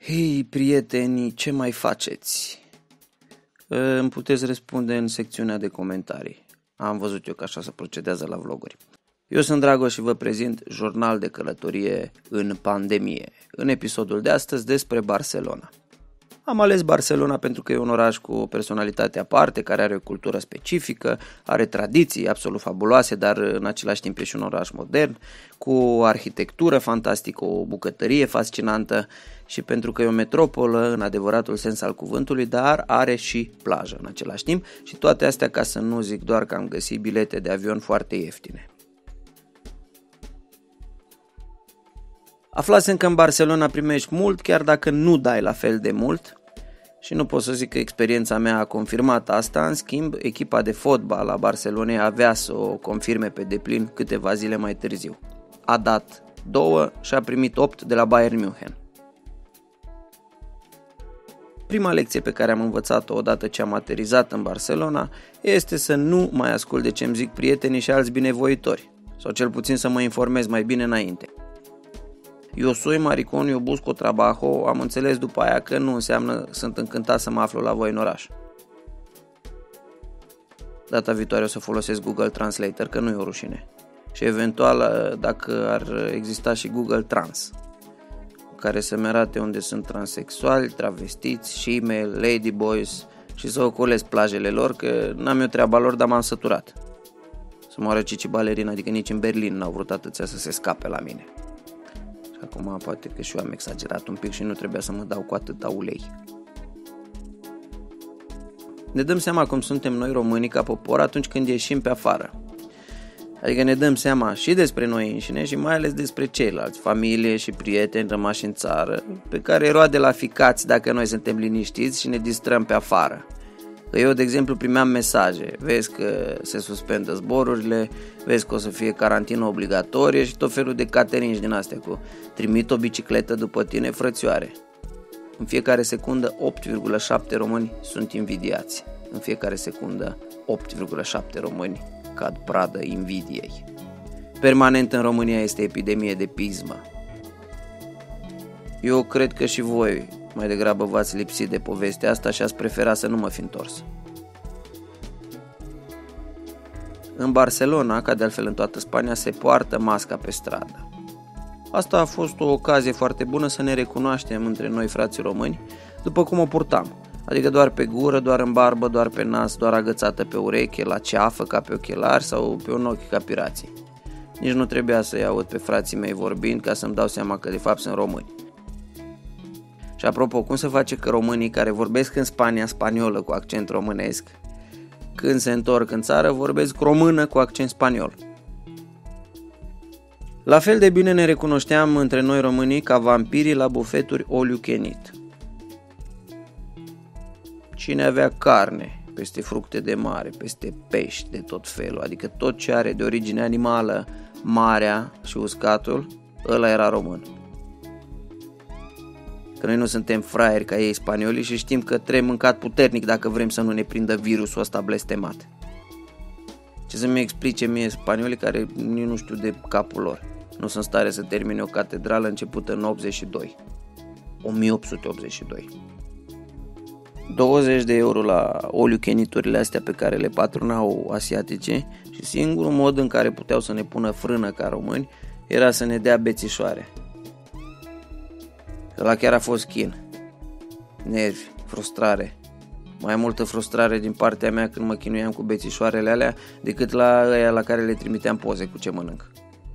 Hei, prieteni, ce mai faceți? Îmi puteți răspunde în secțiunea de comentarii. Am văzut eu că așa se procedează la vloguri. Eu sunt Dragoș și vă prezint Jurnal de călătorie în pandemie, în episodul de astăzi despre Barcelona. Am ales Barcelona pentru că e un oraș cu o personalitate aparte, care are o cultură specifică, are tradiții absolut fabuloase, dar în același timp e și un oraș modern, cu o arhitectură fantastică, o bucătărie fascinantă și pentru că e o metropolă în adevăratul sens al cuvântului, dar are și plajă în același timp și toate astea ca să nu zic doar că am găsit bilete de avion foarte ieftine. Aflasem că în Barcelona primești mult, chiar dacă nu dai la fel de mult și nu pot să zic că experiența mea a confirmat asta. În schimb, echipa de fotbal a Barcelonei avea să o confirme pe deplin câteva zile mai târziu. A dat 2 și a primit 8 de la Bayern München. Prima lecție pe care am învățat-o odată ce am aterizat în Barcelona este să nu mai ascult de ce îmi zic prietenii și alți binevoitori, sau cel puțin să mă informez mai bine înainte. Eu soy maricon, eu busco trabajo, am înțeles după aia că nu înseamnă sunt încântat să mă aflu la voi în oraș. Data viitoare o să folosesc Google Translator, că nu e o rușine. Și eventual dacă ar exista și Google Trans, care să-mi arate unde sunt transexuali, travestiți, female, ladyboys și să ocolesc plajele lor, că n-am eu treaba lor, dar m-am săturat. Să moară Cici Balerin, adică nici în Berlin n-au vrut atâția să se scape la mine. Acum poate că și eu am exagerat un pic și nu trebuia să mă dau cu atâta ulei. Ne dăm seama cum suntem noi românii ca popor atunci când ieșim pe afară. Adică ne dăm seama și despre noi înșine și mai ales despre ceilalți, familie și prieteni rămași în țară, pe care roade la ficați dacă noi suntem liniștiți și ne distrăm pe afară. Eu, de exemplu, primeam mesaje, vezi că se suspendă zborurile, vezi că o să fie carantină obligatorie și tot felul de cateringi din astea cu trimit o bicicletă după tine, frățioare. În fiecare secundă 8,7 români sunt invidiați. În fiecare secundă 8,7 români cad pradă invidiei. Permanent în România este epidemie de pismă. Eu cred că și voi mai degrabă v-ați lipsit de povestea asta și ați preferat să nu mă fi întors. În Barcelona, ca de altfel în toată Spania, se poartă masca pe stradă. Asta a fost o ocazie foarte bună să ne recunoaștem între noi frații români, după cum o purtam, adică doar pe gură, doar în barbă, doar pe nas, doar agățată pe ureche, la ceafă ca pe ochelari sau pe un ochi ca pirații. Nici nu trebuia să-i aud pe frații mei vorbind ca să-mi dau seama că de fapt sunt români. Și apropo, cum se face că românii care vorbesc în Spania spaniolă cu accent românesc, când se întorc în țară, vorbesc română cu accent spaniol? La fel de bine ne recunoșteam între noi românii ca vampirii la bufeturi all you can eat. Cine avea carne, peste fructe de mare, peste pești de tot felul, adică tot ce are de origine animală, marea și uscatul, ăla era român. Că noi nu suntem fraieri ca ei spaniolii și știm că trebuie mâncat puternic dacă vrem să nu ne prindă virusul ăsta blestemat. Ce să-mi explice mie spaniolii care nu știu de capul lor. Nu sunt stare să termine o catedrală începută în 82. 1882. 20 de euro la all-you-can-eat-urile astea pe care le patronau asiatice și singurul mod în care puteau să ne pună frână ca români era să ne dea bețișoare. Ăla chiar a fost chin. Nervi, frustrare. Mai multă frustrare din partea mea când mă chinuiam cu bețișoarele alea decât la ăia la care le trimiteam poze cu ce mănânc.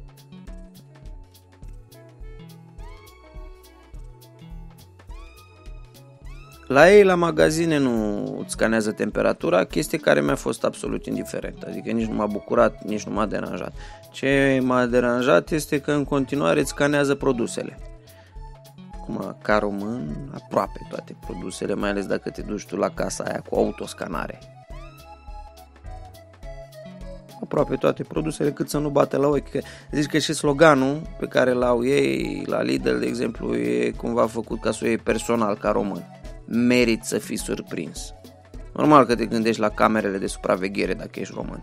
La ei, la magazine, nu îți scanează temperatura, chestie care mi-a fost absolut indiferent. Adică nici nu m-a bucurat, nici nu m-a deranjat. Ce m-a deranjat este că în continuare îți scanează produsele. Acum, ca român, aproape toate produsele, mai ales dacă te duci tu la casa aia cu autoscanare. Aproape toate produsele, cât să nu bate la ochi. Că zici că și sloganul pe care l-au ei la Lidl, de exemplu, e cumva făcut ca să o iei personal, ca român. Merit să fii surprins. Normal că te gândești la camerele de supraveghere dacă ești român.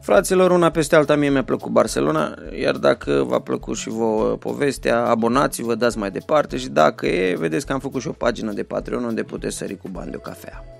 Fraților, una peste alta, mie mi-a plăcut Barcelona, iar dacă v-a plăcut și vouă povestea, abonați-vă, dați mai departe și dacă vedeți că am făcut și o pagină de Patreon unde puteți sări cu bani de o cafea.